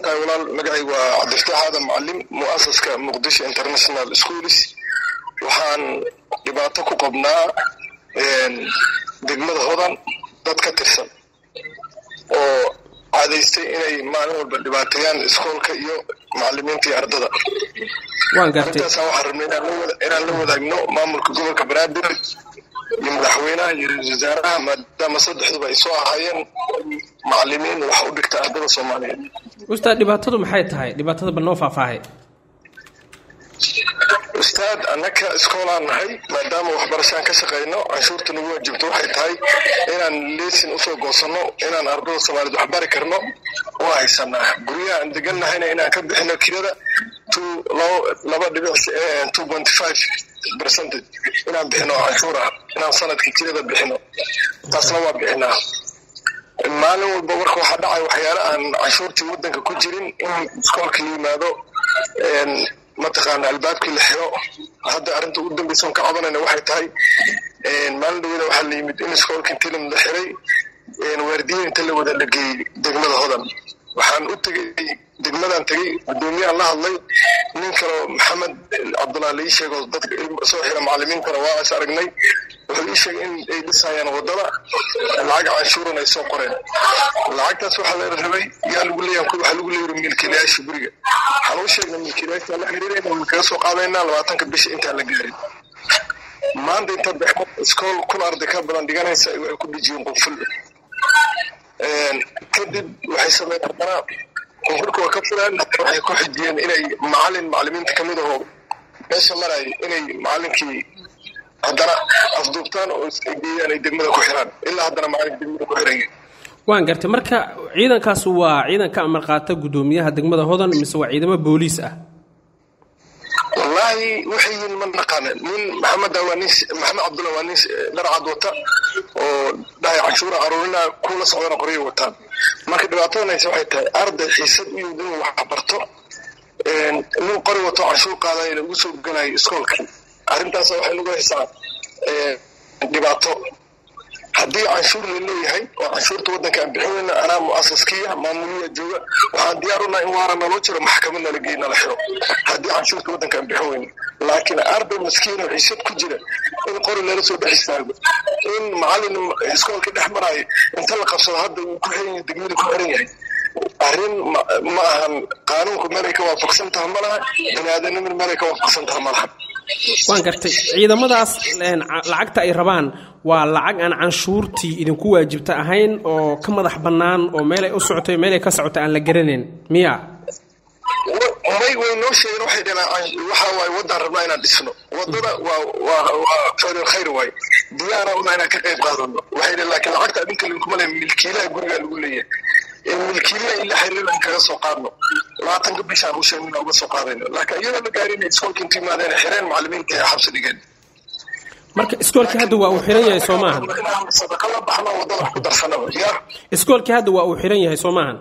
tahay walaal magacay waa Cabdifataax Aadan Macallim mu'asaska Muqdisho International Schools waxaan dhibaato ku qabnaa degmada Hodan dad ka tirsan oo caadaystay inay maalin walba dhibaateeyaan iskoolka iyo macallimiinta iyo ardada waan gartay waxaan rabnay inaan la wadaagno maamulka gobolka Banaadir iyo madaxweynaha iyo ra'iisul wasaaraha maadaama saddexduba ay soo ahaayeen macallimiin wax u dhigta ardada Soomaaliyeed ustaad dhibaatadu maxay tahay dhibaatada banoo faahfaahay ustaad anaka iskoolaan nahay maadaama waxbarashaan ka shaqeyno canshuurta nagu waajibto waxay tahay inaan leesin usoo goosano inaan ardada Soomaaliyeed wax bari karno oo haysanaa guryaha aan deganahayna inaan ka bixino kirada 2.5% inaan bixino canshuura inaan sanadkii kirada bixino taasna waa bixinaa maalin walba marka waxa dhacay waxyaalo aan canshuurtii wadanka ku jirin in iskoolka yimaado mataqaan albaabkii la xiro hadda arinta ugu dambaysan ka cabanayna waxay tahay maalin dhawada waxa la yimid in iskoolka tilim la xiray waardiyiinta la wada dhagay degmada Hodan waxaan u tagay degmadan tagay gudoomiyaha la hadlay nin kale Maxamed Cabdullaahi sheego dadka soo xira macallimiinta waa is aragnay wuxuu sheegay in ay dhisayaan wadada lacag canshuurna ay soo qoreen lacagtaas waxa la rabay yaa lagu leeyahay waxa lagu leeyahay milkiilayaasha guriga waxaan u sheegnay milkiilayaasha la xiriirayna oo ka soo qaadayna 20 bish inta la gaarin maanta inta baxo iskool kun arday ka badan dhiganaysa ay ku dhijiyeen qoful kadib waxay sameeyaan konfurka ka fulaan waxay ku xidiyeen inay macallimiinta kamid ah meesha maray inay macallinkii haddana afduubtaan oo isgeeyaan ay degmada ku xiraan ilaa haddana macallinka degmada ku xiran waan gartay marka ciidankaas waa ciidanka amar qaata gudoomiyaha degmada Hodan mise waa ciidamo booliis ah wallahi wixii man naqaan min Maxamed Cabdullaahi Wanis darcad wata oo dhahay canshuur aruurina kula socdana qoriyo wataan marka dhibaatadana waxay tahay arday xiisad iyo wax barto inuu qori wato canshuur qaaday ugu soo galay iskoolka arintaas waxay lagu haysaa dhibaato haddii canshuur la leeyahay oo canshuurta wadanka aan bixinayna anaa mu'asaskiya maamuliya jooga waxaan diyaar u nahay in waara naloo jiro maxkamadna la geeyna la xiro haddii canshuurta wadanka aan bixinayna laakiin arday maskiin oo xiisad ku jira in qori lala soo dhex istaago in macallin iskoolka dhex maraayo inta la qabsado hadda uu ku xiran yahay degmada ku xiran yahay arrin ma ahan qaanuunku meelay ka waafaqsan tahay malaha bini'aadanimada meelay ka waafaqsan tahay malaha waan gartay ciidamadaas lacagta ay rabaan waa lacag aan canshuurtii idinku waajibta ahayn oo ka madax bannaan oo meel ay u socotay meel ay ka socotay aan la garanayn miya way noo sheegeen waxay dhanaan waxa waay wadaan rabnaa inaan dhisno wadada waa fadil khayr waay diyaara una inaan ka qayb qaadano waxay dhan laakiin lacagta adinka linkuma leh milkiilaha guriga lagu leeyahay milkiilaha ilaa xiriiran kaga soo qaadno 20 bishaan u sheegno uga soo qaadayno laakiin iyada la gaarin iskoolka intii maadeen xireen macallimiinta ay xabsi dhigeen marka iskoolka hadda waa uu xiran yahay Soomahan sadaqa la baxna wadada ku darsanaba yaa iskoolka hadda waa uu xiran yahay Soomahan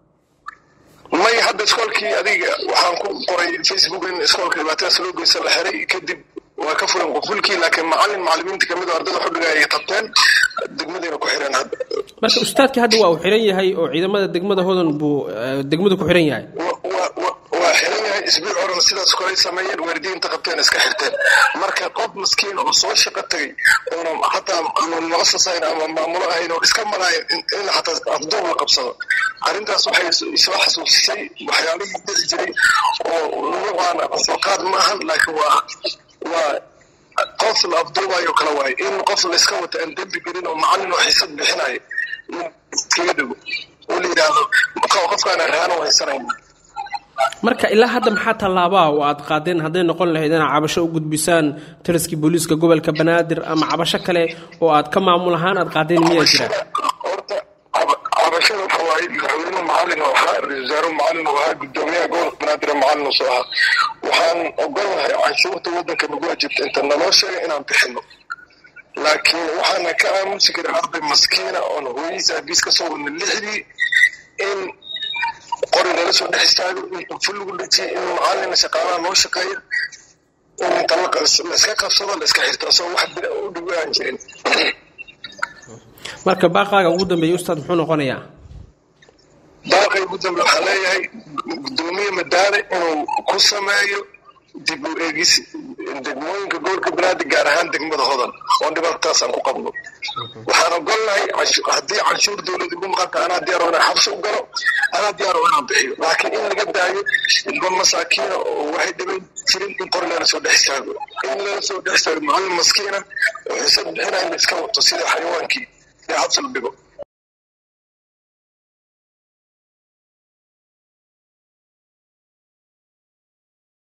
may hadda iskoolkii adiga waxaan ku qoray Facebook in iskoolka dhibaatadaas loo geysan la xiray kadib waa ka furan qofulkii laakiin macallimiinta kamid ah ardada xudhiga ay qabteen degmadana ku xiran hadda marka ustaadkii hadda waa uu xiran yahay oo ciidamada degmada Hodan buu degmada ku xiran yahay waa xiran yahay isbuuc hore sidaas kale sameeyeen waardiyiinta qabteen iska xirteen marka qof miskiin oo soo shaqo tagay oo hataa muasasayna ama maamulo ahayn oo iska maraay in hataa afduub la qabsado arintaas waxay isla xasuusisay waxyaalihii dhici jiray oo luqana faqad ma ahan laakiin waa qof la afduubayo kala waay in qof la iska wata aan dambi gelin oo macallin oo xiisad bixinayo iskaga dhigo oo leeyahay qofkaan raano haysanay marka ilaa hadda maxaa talaabaa oo aad qaadeen haday noqon lahayd in cabasho u gudbisaan taliskii booliiska gobolka Banaadir ama cabasho kale oo aad ka maamul ahaan aad qaadeen miyaa jira horta cabashada fawaid madaxweyne macallin oo wasaaro macallin oo gudoomiyaha gobolka Banaadir macallin soo ah waxaan ogolahay canshuurta wadanka nagu waajibta inta naloo sheegay inaan bixino laakiin waxaan ka aamusi karaa arday maskiina oo hooyadiisa biiska soo wadna lixdii in qori la soo dhexistaago inta fulgu dhigay in macallin shaqaalaha noo shaqeeyo in talaqa iska qabsado la iska xirto soo wax u dhigaan jirin marka baaqaaga ugu dambeeyay ustaad muxuu noqonayaa baaqay gudoomiye waxaa leeyahay gudoomiye madaale inuu ku sameeyo dib u eegis degmooyinka gobolka banaadir gaar ahaan degmada hodan oo dhibaatadaasaan ku qabno waxaan ogolnahay haddii canshuur dowlad igu maqanta anaa diyaar oo inaan xabsi u galo anaa diyaar oo inaan bixiyo laakiin in laga daayo ilmo masaakiina oo waxay dhiban jirin in qori lala soo dhex istaago in lala soo dhex istaago macallin maskiina oo xisad bixinaya in la iska wato sida xayawaankii ee xabsi la dhigo